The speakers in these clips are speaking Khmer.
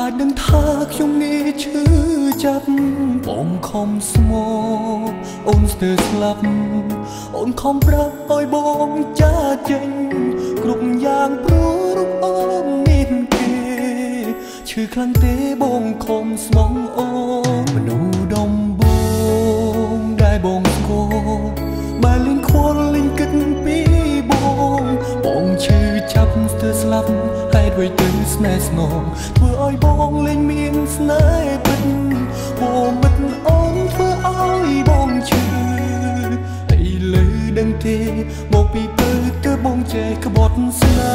ដឹងថាខ្ញុំងាយឈឺចាប់បងខំស្មោអូនស្ទើរស្លាប់អូនខំប្រាប់ឲ្យបងចាចេញគ្រប់យ៉ាងព្រោះរូបអូនមានគេឈឺខ្លាំងទេបងខំស្មងអូនមនុស្សដំបងដែលបងស្គាល់បែរលេងខ្វល់លេងគិតពីបងឈឺចាប់ស្ទើរស្លាប់ហេតុអ្វីទៅស្នេហ៍ស្នងធ្វើឲ្យបងលេងមានស្នេហ៍ពិតបងមិនអូនធ្វើឲ្យបងឈឺឥឡូវដឹងទេមកពីពើទៅបងចេះក្បត់ស្នេ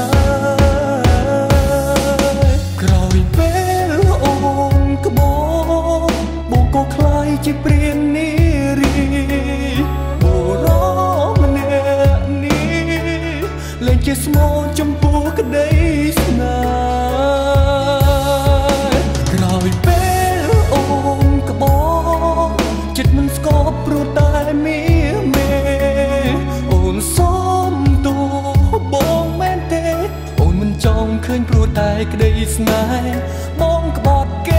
ហ៍ក្រោយពេលអូនក្បត់បងក៏ខ្លាយជាព្រាននារីលេងជាស្មោចំពោះក្តីស្នេហ៍ក្រោយពេលអូនក្បត់ចិត្តមិនស្គប់ព្រោះតែមានមេអូនសុំទោសបងមែនទេអូនមិនចង់ឃើញព្រោះតែក្តីស្នេហ៍បងក្បត់គេ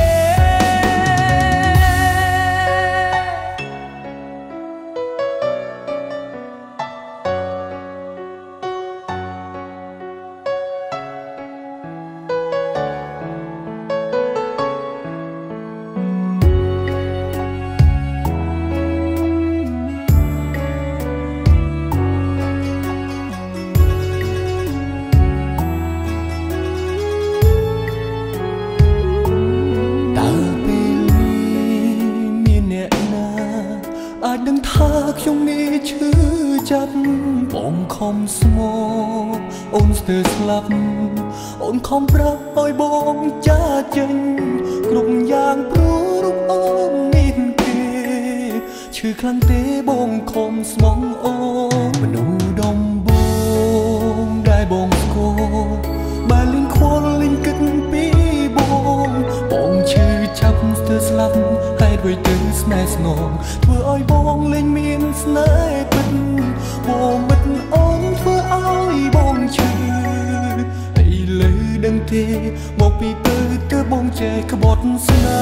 ដឹងថាខ្ញុំងាយឈឺចាប់បងខំស្មោអូនស្ទើរស្លាប់អូនខំប្រាប់ឲ្យបងចាចេញគ្រប់យ៉ាងព្រោះរូបអូនមានគេឈឺខ្លាំងទេបងខំស្មងអូនមនុស្សដំបងដែលបងស្គាល់បែរលេងខ្វល់លេងគិតពីបងឈឺចាប់ស្ទើរស្លាប់ហេតុអ្វីទៅស្នេហ៍ស្នងធ្វើឲ្យបងលេងមានស្នេហ៍ពិតបងមិនអូនធ្វើឲ្យបងឈឺឥឡូវដឹងទេមកពីពើទៅបងចេះក្បត់ស្នេ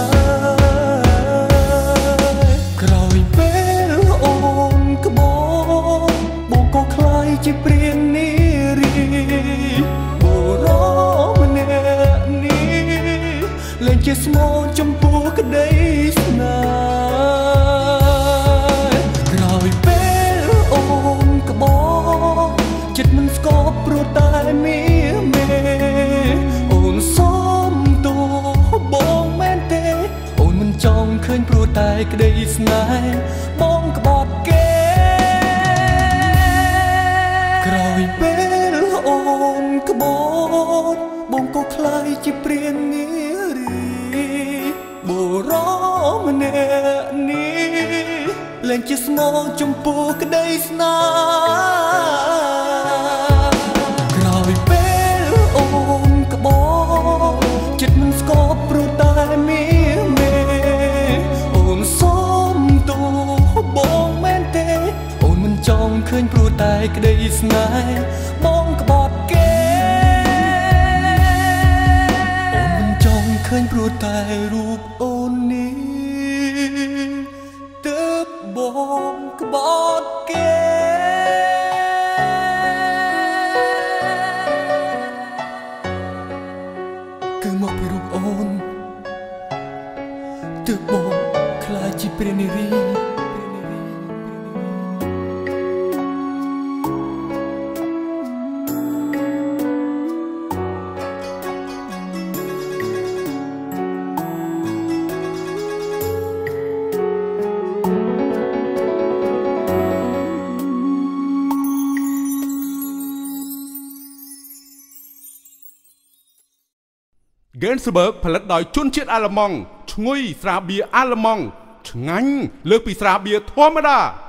ហ៍ក្រោយពេលអូនក្បត់បងក៏ខ្លាយជាព្រាននារីបុរសម្នាក់នេះលេងជាស្មោចំពោះក្តីស្នេហ៍ក្រោយពេលអូនក្បត់ចិត្តមិនស្គប់ព្រោះតែមានមេអូនសុំទោសបងមែនទេអូនមិនចង់ឃើញព្រោះតែក្តីស្នេហ៍បងក្បត់គេក្រោយពេលអូនក្បត់បងក៏ខ្លាយជាព្រាននារីបុរសម្នាក់នេះលែងជាស្មោចំពោះក្តីស្នេហ៍ក្រោយពេលអូនក្បត់ចិត្តមិនស្គប់ព្រោះតែមានមេអូនសុំទោសបងមែនទេអូនមិនចង់ឃើញព្រោះតែក្តីស្នេហ៍បងក្បត់គេឃើញព្រោះតែរូបអូននេះទើបបងក្បត់គេគឺមកពីរូបអូនទើបបងខ្លាចជាព្រាននារី Gainsbourg ផលិតដោយជនជាតិអាល្លឺម៉ង់ឈ្ងុយស្រាបៀរអាល្លឺម៉ង់ឆ្ងាញ់លើសពីស្រាបៀរធម្មតា